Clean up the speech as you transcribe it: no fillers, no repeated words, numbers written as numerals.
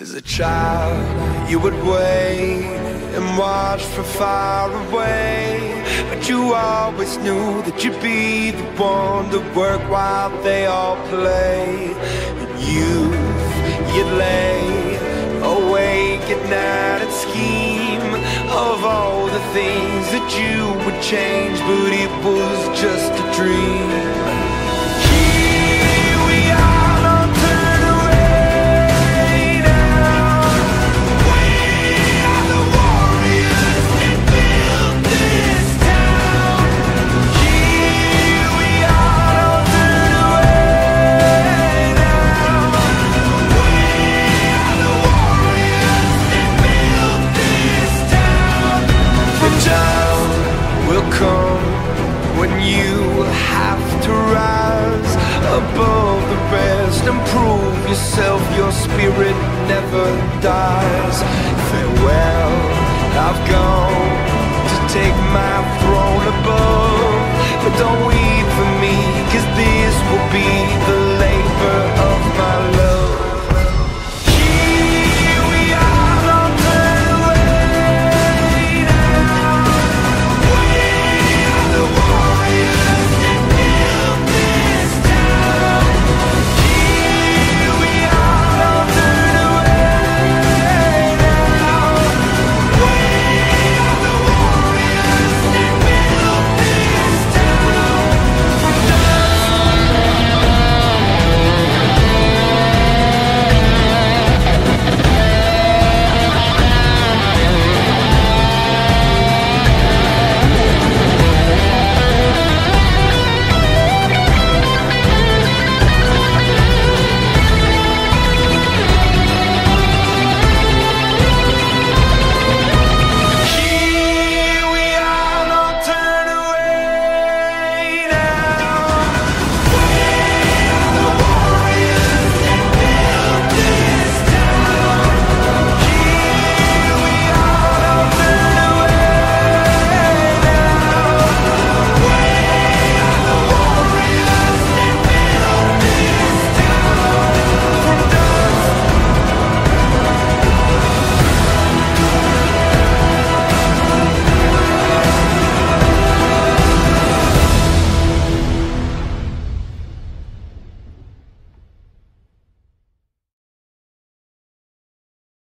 As a child, you would wait and watch from far away, but you always knew that you'd be the one to work while they all play. In youth, you'd lay awake at night and scheme of all the things that you would change, but it was just a dream. Here we are, don't turn away now. We are the warriors that built this town. Here we are, don't turn away now. We are the warriors that built this town. The time will come when you have to rise above the rest and prove yourself. Your spirit never dies. Farewell, I've gone to take my throne above, but don't we